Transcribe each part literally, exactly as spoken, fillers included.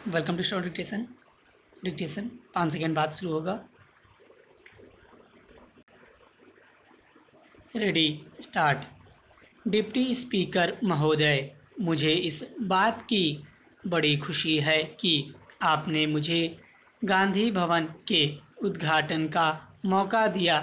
Welcome to short dictation. Dictation पाँच second बाद शुरू होगा। Ready start. डिप्टी स्पीकर महोदय, मुझे इस बात की बड़ी खुशी है कि आपने मुझे गांधी भवन के उद्घाटन का मौका दिया।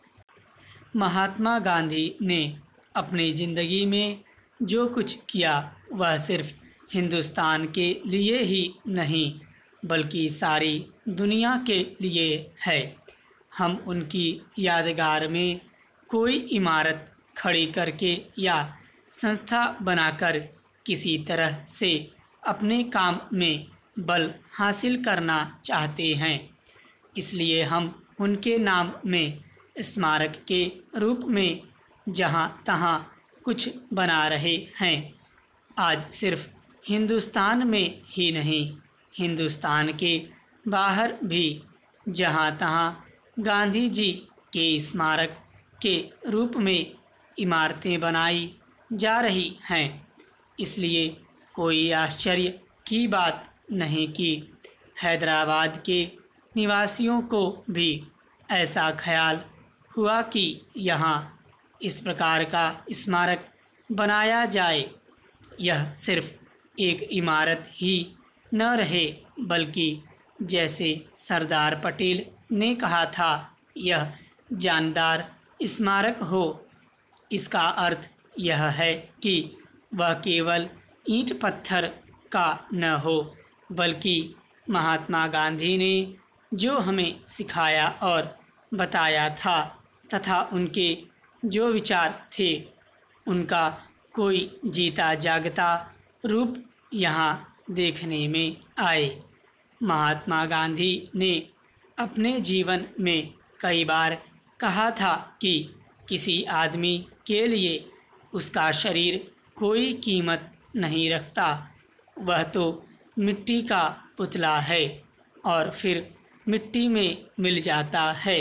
महात्मा गांधी ने अपनी ज़िंदगी में जो कुछ किया वह सिर्फ हिंदुस्तान के लिए ही नहीं बल्कि सारी दुनिया के लिए है। हम उनकी यादगार में कोई इमारत खड़ी करके या संस्था बनाकर किसी तरह से अपने काम में बल हासिल करना चाहते हैं। इसलिए हम उनके नाम में स्मारक के रूप में जहाँ तहाँ कुछ बना रहे हैं। आज सिर्फ हिंदुस्तान में ही नहीं, हिंदुस्तान के बाहर भी जहाँ तहाँ गांधी जी के स्मारक के रूप में इमारतें बनाई जा रही हैं। इसलिए कोई आश्चर्य की बात नहीं कि हैदराबाद के निवासियों को भी ऐसा ख्याल हुआ कि यहाँ इस प्रकार का स्मारक बनाया जाए। यह सिर्फ एक इमारत ही न रहे बल्कि जैसे सरदार पटेल ने कहा था, यह जानदार स्मारक हो। इसका अर्थ यह है कि वह केवल ईंट पत्थर का न हो बल्कि महात्मा गांधी ने जो हमें सिखाया और बताया था तथा उनके जो विचार थे उनका कोई जीता जागता रूप यहाँ देखने में आए। महात्मा गांधी ने अपने जीवन में कई बार कहा था कि किसी आदमी के लिए उसका शरीर कोई कीमत नहीं रखता, वह तो मिट्टी का पुतला है और फिर मिट्टी में मिल जाता है।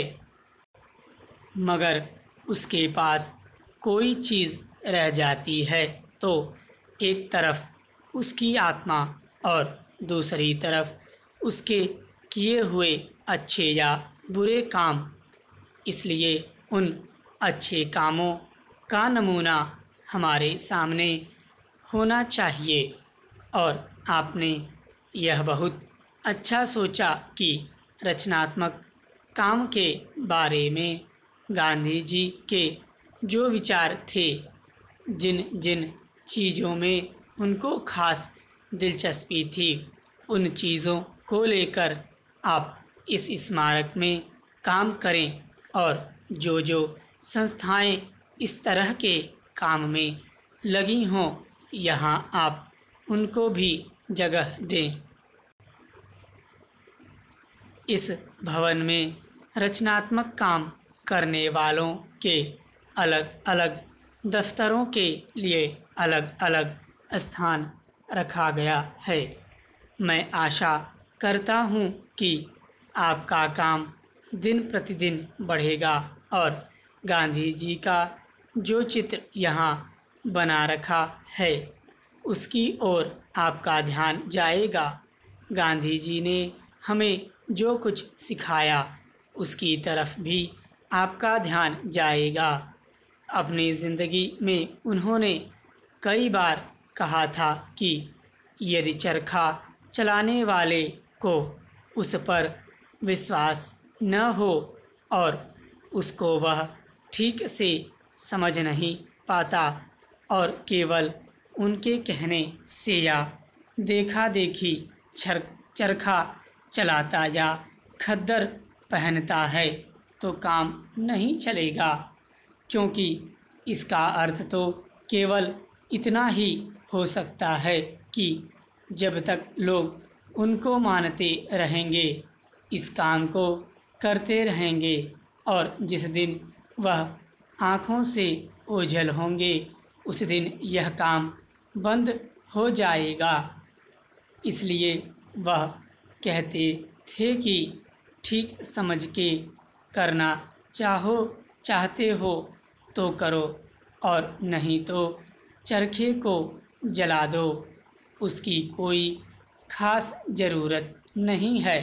मगर उसके पास कोई चीज़ रह जाती है तो एक तरफ उसकी आत्मा और दूसरी तरफ उसके किए हुए अच्छे या बुरे काम। इसलिए उन अच्छे कामों का नमूना हमारे सामने होना चाहिए। और आपने यह बहुत अच्छा सोचा कि रचनात्मक काम के बारे में गांधी जी के जो विचार थे, जिन जिन चीज़ों में उनको खास दिलचस्पी थी, उन चीज़ों को लेकर आप इस स्मारक में काम करें और जो जो संस्थाएं इस तरह के काम में लगी हों, यहाँ आप उनको भी जगह दें। इस भवन में रचनात्मक काम करने वालों के अलग अलग दफ्तरों के लिए अलग अलग स्थान रखा गया है। मैं आशा करता हूँ कि आपका काम दिन प्रतिदिन बढ़ेगा और गांधी जी का जो चित्र यहाँ बना रखा है उसकी ओर आपका ध्यान जाएगा। गांधी जी ने हमें जो कुछ सिखाया उसकी तरफ भी आपका ध्यान जाएगा। अपनी ज़िंदगी में उन्होंने कई बार कहा था कि यदि चरखा चलाने वाले को उस पर विश्वास न हो और उसको वह ठीक से समझ नहीं पाता और केवल उनके कहने से या देखा देखी चर चरखा चलाता या खद्दर पहनता है तो काम नहीं चलेगा, क्योंकि इसका अर्थ तो केवल इतना ही हो सकता है कि जब तक लोग उनको मानते रहेंगे, इस काम को करते रहेंगे और जिस दिन वह आँखों से ओझल होंगे उस दिन यह काम बंद हो जाएगा। इसलिए वह कहते थे कि ठीक समझ के करना चाहो चाहते हो तो करो और नहीं तो चरखे को जला दो, उसकी कोई खास ज़रूरत नहीं है।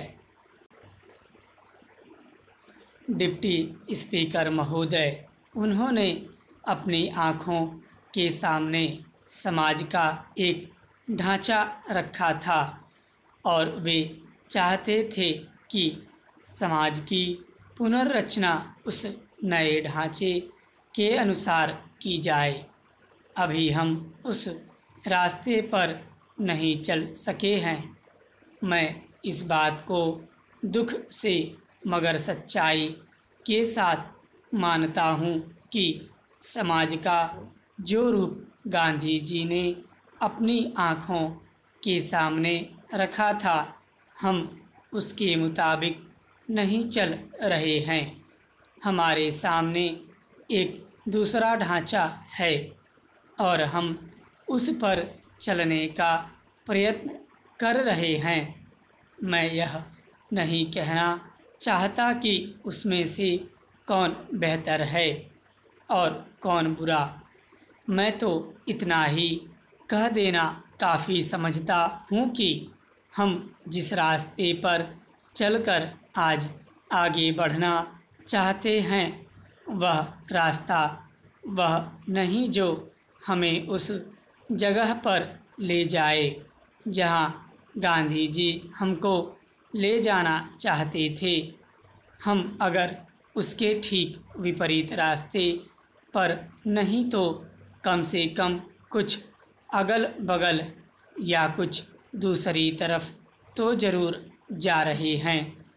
डिप्टी स्पीकर महोदय, उन्होंने अपनी आँखों के सामने समाज का एक ढांचा रखा था और वे चाहते थे कि समाज की पुनर्रचना उस नए ढांचे के अनुसार की जाए। अभी हम उस रास्ते पर नहीं चल सके हैं। मैं इस बात को दुख से मगर सच्चाई के साथ मानता हूँ कि समाज का जो रूप गांधी जी ने अपनी आँखों के सामने रखा था, हम उसके मुताबिक नहीं चल रहे हैं। हमारे सामने एक दूसरा ढांचा है और हम उस पर चलने का प्रयत्न कर रहे हैं। मैं यह नहीं कहना चाहता कि उसमें से कौन बेहतर है और कौन बुरा। मैं तो इतना ही कह देना काफ़ी समझता हूँ कि हम जिस रास्ते पर चलकर आज आगे बढ़ना चाहते हैं, वह रास्ता वह नहीं जो हमें उस जगह पर ले जाए जहाँ गांधी जी हमको ले जाना चाहते थे। हम अगर उसके ठीक विपरीत रास्ते पर नहीं तो कम से कम कुछ अगल बगल या कुछ दूसरी तरफ तो ज़रूर जा रहे हैं।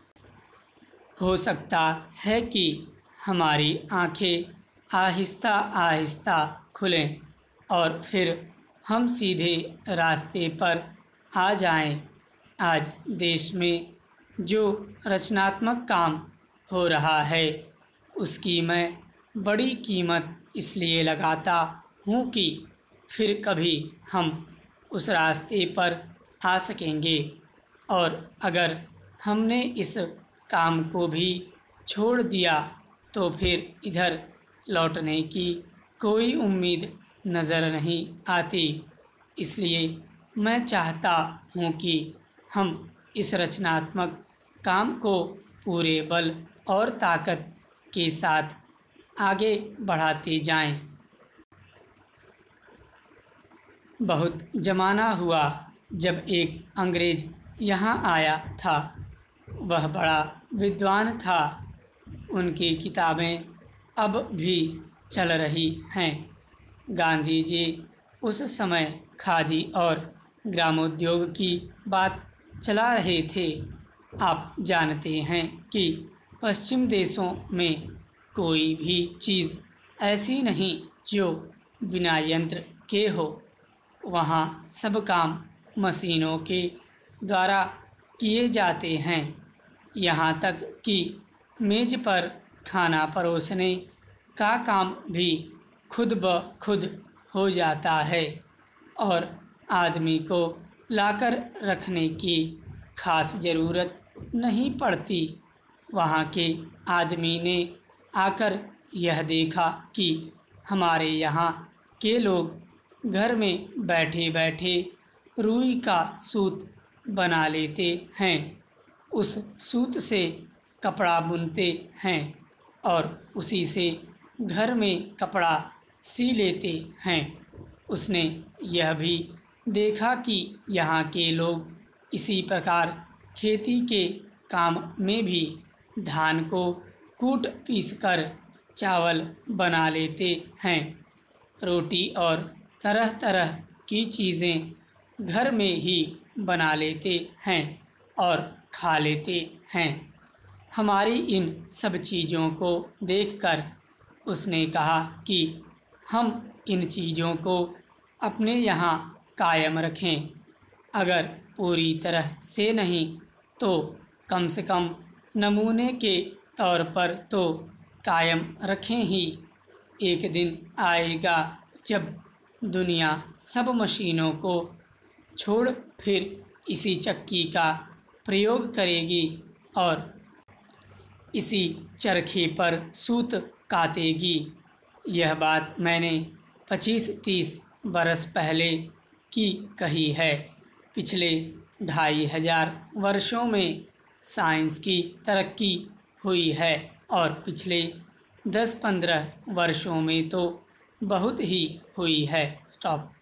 हो सकता है कि हमारी आंखें आहिस्ता आहिस्ता खुलें और फिर हम सीधे रास्ते पर आ जाएं। आज देश में जो रचनात्मक काम हो रहा है, उसकी मैं बड़ी कीमत इसलिए लगाता हूँ कि फिर कभी हम उस रास्ते पर आ सकेंगे। और अगर हमने इस काम को भी छोड़ दिया तो फिर इधर लौटने की कोई उम्मीद नज़र नहीं आती। इसलिए मैं चाहता हूँ कि हम इस रचनात्मक काम को पूरे बल और ताकत के साथ आगे बढ़ाते जाएं। बहुत ज़माना हुआ जब एक अंग्रेज़ यहाँ आया था। वह बड़ा विद्वान था। उनकी किताबें अब भी चल रही हैं। गांधी जी उस समय खादी और ग्रामोद्योग की बात चला रहे थे। आप जानते हैं कि पश्चिम देशों में कोई भी चीज़ ऐसी नहीं जो बिना यंत्र के हो। वहाँ सब काम मशीनों के द्वारा किए जाते हैं। यहाँ तक कि मेज़ पर खाना परोसने का काम भी खुद ब खुद हो जाता है और आदमी को लाकर रखने की खास ज़रूरत नहीं पड़ती। वहाँ के आदमी ने आकर यह देखा कि हमारे यहाँ के लोग घर में बैठे बैठे रुई का सूत बना लेते हैं, उस सूत से कपड़ा बुनते हैं और उसी से घर में कपड़ा सी लेते हैं। उसने यह भी देखा कि यहाँ के लोग इसी प्रकार खेती के काम में भी धान को कूट पीसकर चावल बना लेते हैं। रोटी और तरह तरह की चीज़ें घर में ही बना लेते हैं और खा लेते हैं। हमारी इन सब चीज़ों को देखकर उसने कहा कि हम इन चीज़ों को अपने यहाँ कायम रखें। अगर पूरी तरह से नहीं तो कम से कम नमूने के तौर पर तो कायम रखें ही। एक दिन आएगा जब दुनिया सब मशीनों को छोड़ फिर इसी चक्की का प्रयोग करेगी और इसी चरखे पर सूत कातेगी। यह बात मैंने पच्चीस तीस बरस पहले की कही है। पिछले ढाई हजार वर्षों में साइंस की तरक्की हुई है और पिछले दस पंद्रह वर्षों में तो बहुत ही हुई है। स्टॉप।